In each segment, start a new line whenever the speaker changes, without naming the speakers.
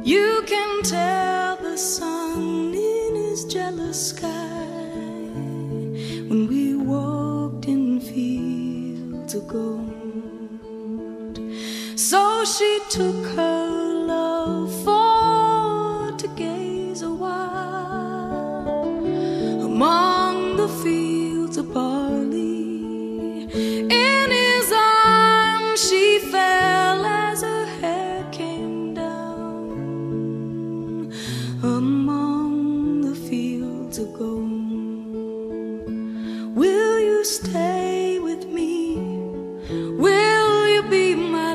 You can tell the sun in his jealous sky when we walked in fields of gold. So she took her love for to gaze a while among the fields of barley. In his arms she fell as her hair came down among the fields of gold. Will you stay with me? Will you be my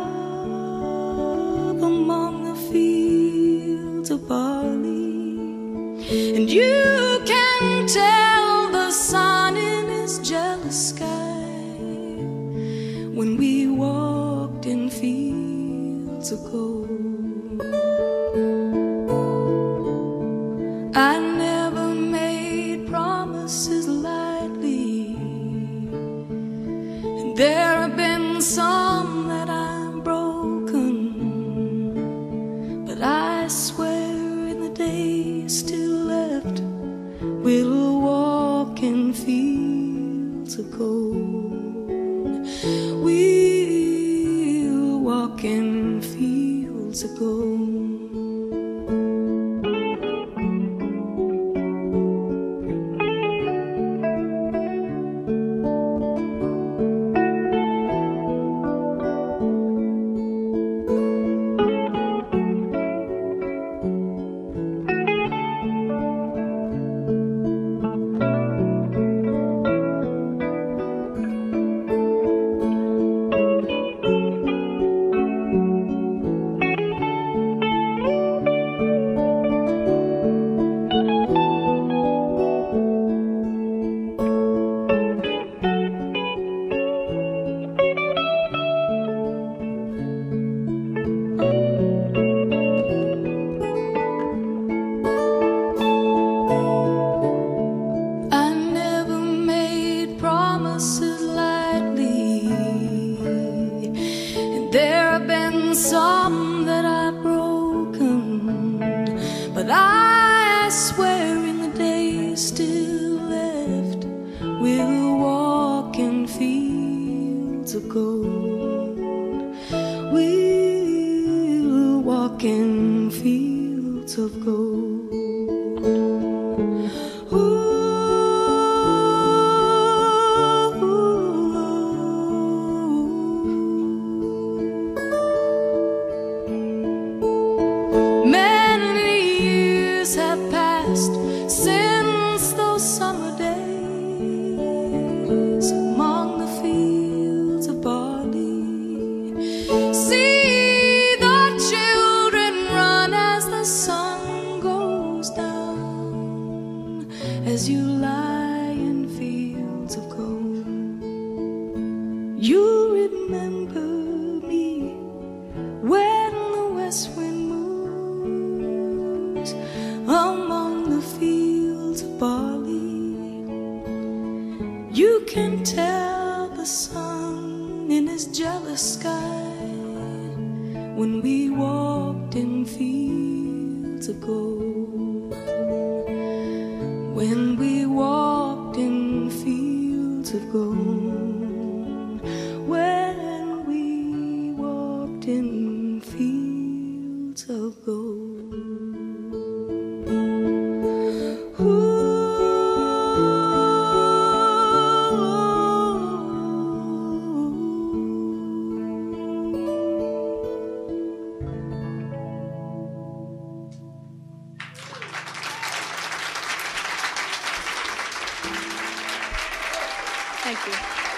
love among the fields of barley? And you can tell the sun in his jealous sky when we walked in fields of gold. I never made promises lightly, and there have been some that I've broken, but I swear in the days still left we'll walk in fields of gold. We'll walk in fields of gold. There have been some that I've broken, but I swear in the days still left we'll walk in fields of gold. We'll walk in fields of gold. Since those summer days among the fields of barley, see the children run as the sun goes down, as you lie in fields of gold. You remember me when the west wind moves among the fields of barley. You can tell the sun in his jealous sky when we walked in fields of gold. When we walked in fields of gold. When we walked in fields of gold. Thank you.